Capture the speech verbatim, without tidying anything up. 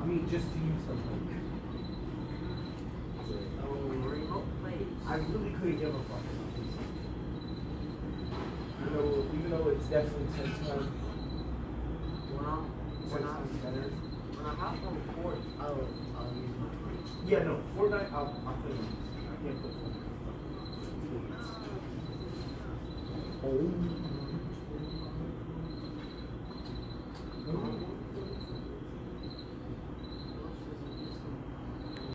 I mean, just to use the link. Oh, remote plays. I really couldn't give a fuck about this. You know, even though it's definitely ten times When I, when I, better. when I hop on Fort, I'll, I'll use my phone. Yeah, no, Fortnite, I'll, I'll play it. I can't play Fortnite. Oh.